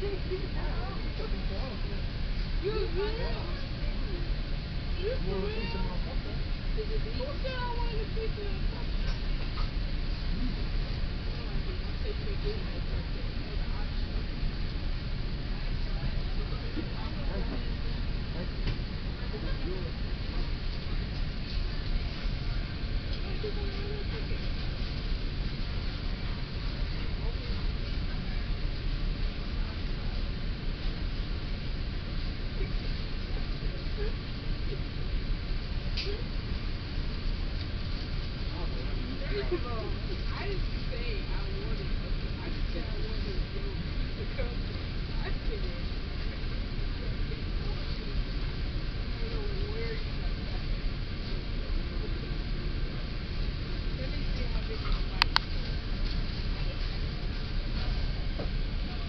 You want a piece of my papa? Who said I wanted a piece of your papa? I didn't say I wanted. I just said I wanted to go.